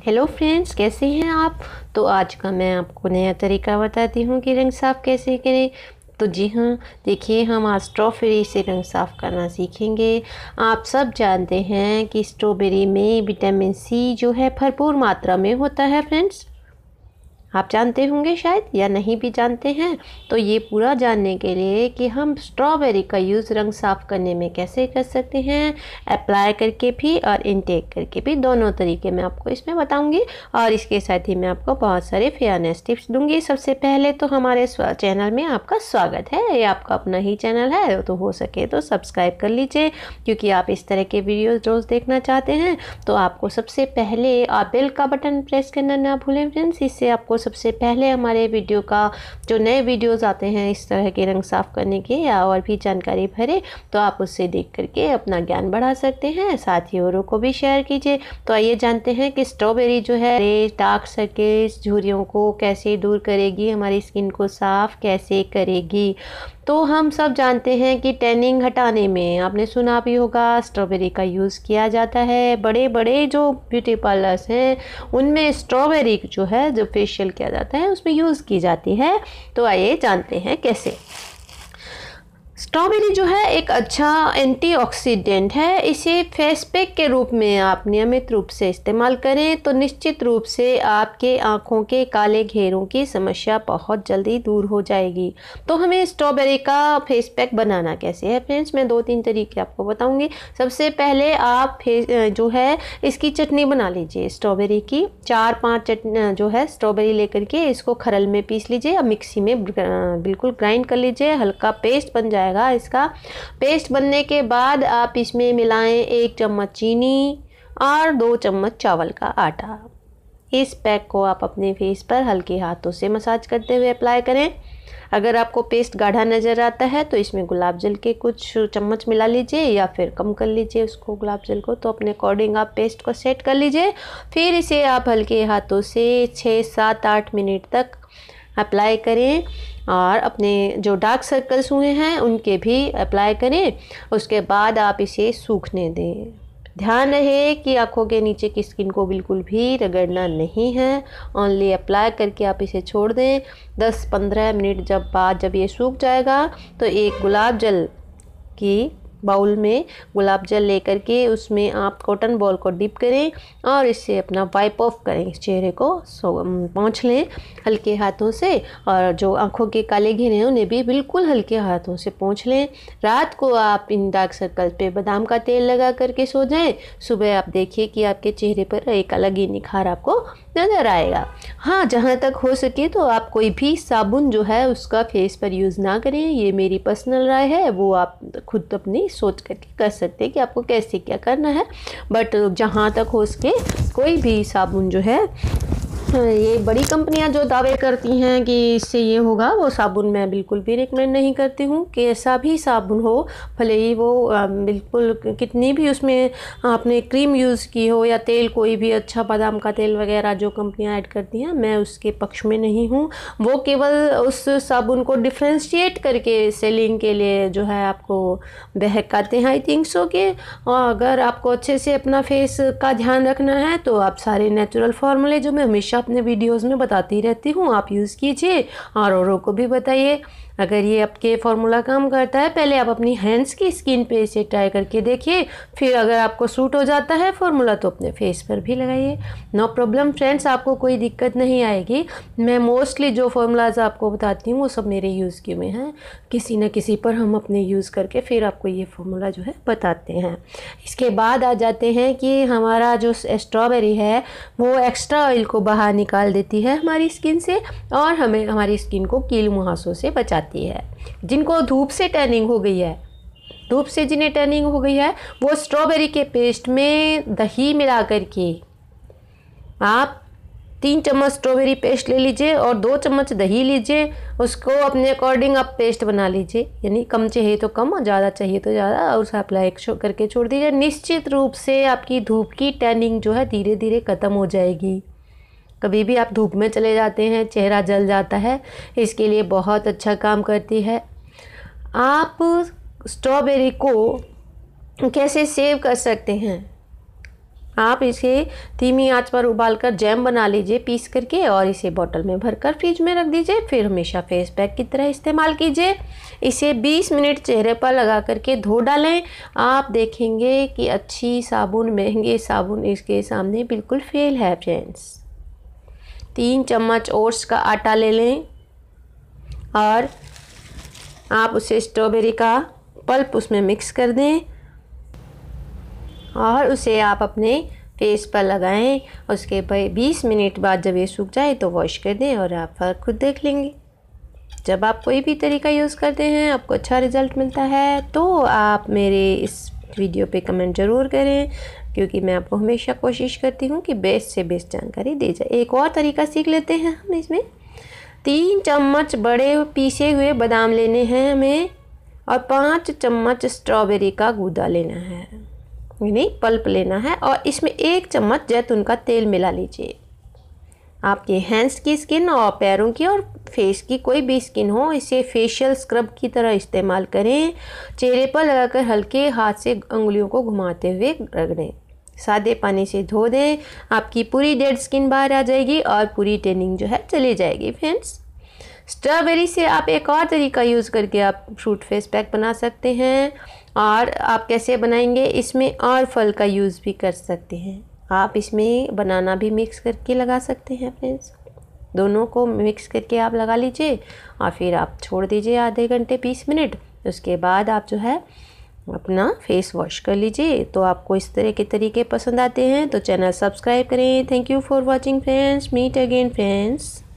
Hello friends, कैसे हैं आप। तो आज का मैं आपको नया तरीका बताती हूँ कि रंग साफ़ कैसे करें। तो जी हाँ, देखिए हम आज स्ट्रॉबेरी से रंग साफ़ करना सीखेंगे। आप सब जानते हैं कि स्ट्रॉबेरी में विटामिन सी जो है भरपूर मात्रा में होता है फ्रेंड्स। आप जानते होंगे शायद, या नहीं भी जानते हैं। तो ये पूरा जानने के लिए कि हम स्ट्रॉबेरी का यूज़ रंग साफ़ करने में कैसे कर सकते हैं, अप्लाई करके भी और इनटेक करके भी, दोनों तरीके मैं आपको इसमें बताऊंगी। और इसके साथ ही मैं आपको बहुत सारे फेयरनेस टिप्स दूंगी। सबसे पहले तो हमारे चैनल में आपका स्वागत है। ये आपका अपना ही चैनल है, तो हो सके तो सब्सक्राइब कर लीजिए, क्योंकि आप इस तरह के वीडियोज़ रोज़ देखना चाहते हैं। तो आपको सबसे पहले आप बेल का बटन प्रेस करना ना भूलें फ्रेंड्स। इससे आपको सबसे पहले हमारे वीडियो का जो नए वीडियोस आते हैं इस तरह के रंग साफ़ करने के या और भी जानकारी भरे, तो आप उससे देख करके अपना ज्ञान बढ़ा सकते हैं। साथ ही औरों को भी शेयर कीजिए। तो आइए जानते हैं कि स्ट्रॉबेरी जो है डार्क सर्कल्स, झुर्रियों को कैसे दूर करेगी, हमारी स्किन को साफ़ कैसे करेगी। तो हम सब जानते हैं कि टैनिंग हटाने में आपने सुना भी होगा स्ट्रॉबेरी का यूज़ किया जाता है। बड़े बड़े जो ब्यूटी पार्लर्स हैं उनमें स्ट्रॉबेरी जो है जो फेशियल किया जाता है उसमें यूज़ की जाती है। तो आइए जानते हैं कैसे। स्ट्रॉबेरी जो है एक अच्छा एंटीऑक्सीडेंट है। इसे फेस पैक के रूप में आप नियमित रूप से इस्तेमाल करें तो निश्चित रूप से आपके आँखों के काले घेरों की समस्या बहुत जल्दी दूर हो जाएगी। तो हमें स्ट्रॉबेरी का फेस पैक बनाना कैसे है फ्रेंड्स, मैं 2-3 तरीके आपको बताऊंगी। सबसे पहले आप जो है इसकी चटनी बना लीजिए। स्ट्रॉबेरी की 4-5 जो है स्ट्रॉबेरी लेकर के इसको खरल में पीस लीजिए या मिक्सी में बिल्कुल ग्राइंड कर लीजिए। हल्का पेस्ट बन जाएगा। इसका पेस्ट बनने के बाद आप इसमें मिलाएं 1 चम्मच चीनी और 2 चम्मच चावल का आटा। इस पैक को आप अपने फेस पर हल्के हाथों से मसाज करते हुए अप्लाई करें। अगर आपको पेस्ट गाढ़ा नज़र आता है तो इसमें गुलाब जल के कुछ चम्मच मिला लीजिए या फिर कम कर लीजिए उसको गुलाब जल को। तो अपने अकॉर्डिंग आप पेस्ट को सेट कर लीजिए। फिर इसे आप हल्के हाथों से 6-7-8 मिनट तक अप्लाई करें और अपने जो डार्क सर्कल्स हुए हैं उनके भी अप्लाई करें। उसके बाद आप इसे सूखने दें। ध्यान रहे कि आँखों के नीचे की स्किन को बिल्कुल भी रगड़ना नहीं है। ओनली अप्लाई करके आप इसे छोड़ दें। 10-15 मिनट जब ये सूख जाएगा तो एक गुलाब जल की बाउल में गुलाब जल लेकर के उसमें आप कॉटन बॉल को डिप करें और इससे अपना वाइप ऑफ करें। इस चेहरे को पोंछ लें हल्के हाथों से, और जो आंखों के काले घेरे हैं उन्हें भी बिल्कुल हल्के हाथों से पोंछ लें। रात को आप इन डार्क सर्कल पे बादाम का तेल लगा करके सो जाएं। सुबह आप देखिए कि आपके चेहरे पर एक अलग ही निखार आपको नज़र आएगा। हाँ, जहाँ तक हो सके तो आप कोई भी साबुन जो है उसका फेस पर यूज़ ना करें। ये मेरी पर्सनल राय है, वो आप खुद अपनी सोच करके कर सकते हैं कि आपको कैसे क्या करना है। बट जहाँ तक हो सके कोई भी साबुन जो है, ये बड़ी कंपनियां जो दावे करती हैं कि इससे ये होगा, वो साबुन मैं बिल्कुल भी रिकमेंड नहीं करती हूँ। कि ऐसा भी साबुन हो, भले ही वो बिल्कुल कितनी भी उसमें आपने क्रीम यूज़ की हो या तेल, कोई भी अच्छा बादाम का तेल वगैरह जो कंपनियां ऐड करती हैं, मैं उसके पक्ष में नहीं हूँ। वो केवल उस साबुन को डिफ्रेंशिएट करके सेलिंग के लिए जो है आपको बहकाते हैं, आई थिंक सो के। और अगर आपको अच्छे से अपना फेस का ध्यान रखना है तो आप सारे नेचुरल फार्मूले जो मैं हमेशा अपने वीडियोस में बताती रहती हूँ आप यूज़ कीजिए और औरों को भी बताइए। अगर ये आपके फार्मूला काम करता है, पहले आप अपनी हैंड्स की स्किन पे इसे ट्राई करके देखिए। फिर अगर आपको सूट हो जाता है फार्मूला तो अपने फेस पर भी लगाइए। नो प्रॉब्लम फ्रेंड्स, आपको कोई दिक्कत नहीं आएगी। मैं मोस्टली जो फार्मूलाज आपको बताती हूँ वो सब मेरे यूज़ किए हुए हैं। किसी न किसी पर हम अपने यूज़ करके फिर आपको ये फार्मूला जो है बताते हैं। इसके बाद आ जाते हैं कि हमारा जो स्ट्रॉबेरी है वो एक्स्ट्रा ऑयल को बाहर निकाल देती है हमारी स्किन से और हमें हमारी स्किन को कील मुहासों से बचाती है। जिनको धूप से टैनिंग हो गई है, धूप से जिन्हें टैनिंग हो गई है, वो स्ट्रॉबेरी के पेस्ट में दही मिला करके आप 3 चम्मच स्ट्रॉबेरी पेस्ट ले लीजिए और 2 चम्मच दही लीजिए। उसको अपने अकॉर्डिंग आप पेस्ट बना लीजिए, यानी कम चाहिए तो कम और ज़्यादा चाहिए तो ज़्यादा, और उसे अप्लाई करके छोड़ दीजिए। निश्चित रूप से आपकी धूप की टैनिंग जो है धीरे धीरे ख़त्म हो जाएगी। कभी भी आप धूप में चले जाते हैं, चेहरा जल जाता है, इसके लिए बहुत अच्छा काम करती है। आप स्ट्रॉबेरी को कैसे सेव कर सकते हैं, आप इसे धीमी आंच पर उबालकर जैम बना लीजिए पीस करके, और इसे बोतल में भरकर फ्रिज में रख दीजिए। फिर हमेशा फेस पैक की तरह इस्तेमाल कीजिए। इसे 20 मिनट चेहरे पर लगा करके धो डालें। आप देखेंगे कि अच्छी साबुन, महंगे साबुन इसके सामने बिल्कुल फेल है फ्रेंड्स। 3 चम्मच ओट्स का आटा ले लें और आप उसे स्ट्रॉबेरी का पल्प उसमें मिक्स कर दें और उसे आप अपने फेस पर लगाएं। उसके 20 मिनट बाद जब ये सूख जाए तो वॉश कर दें और आप फ़र्क खुद देख लेंगे। जब आप कोई भी तरीका यूज़ करते हैं, आपको अच्छा रिज़ल्ट मिलता है, तो आप मेरे इस वीडियो पे कमेंट ज़रूर करें, क्योंकि मैं आपको हमेशा कोशिश करती हूँ कि बेस्ट से बेस्ट जानकारी दी जाए। एक और तरीका सीख लेते हैं हम इसमें। 3 चम्मच बड़े पीसे हुए बादाम लेने हैं हमें और 5 चम्मच स्ट्रॉबेरी का गूदा लेना है, यानी पल्प लेना है, और इसमें 1 चम्मच जैतून का तेल मिला लीजिए। आपके हैंड्स की स्किन और पैरों की और फेस की कोई भी स्किन हो, इसे फेशियल स्क्रब की तरह इस्तेमाल करें। चेहरे पर लगाकर हल्के हाथ से अंगुलियों को घुमाते हुए रगड़ें। सादे पानी से धो दें। आपकी पूरी डेड स्किन बाहर आ जाएगी और पूरी टैनिंग जो है चली जाएगी फ्रेंड्स। स्ट्रॉबेरी से आप एक और तरीका यूज़ करके आप फ्रूट फेस पैक बना सकते हैं। और आप कैसे बनाएंगे, इसमें और फल का यूज़ भी कर सकते हैं। आप इसमें बनाना भी मिक्स करके लगा सकते हैं फ्रेंड्स। दोनों को मिक्स करके आप लगा लीजिए और फिर आप छोड़ दीजिए आधे घंटे 20 मिनट। उसके बाद आप जो है अपना फेस वॉश कर लीजिए। तो आपको इस तरह के तरीके पसंद आते हैं तो चैनल सब्सक्राइब करें। Thank you for watching friends. Meet again friends.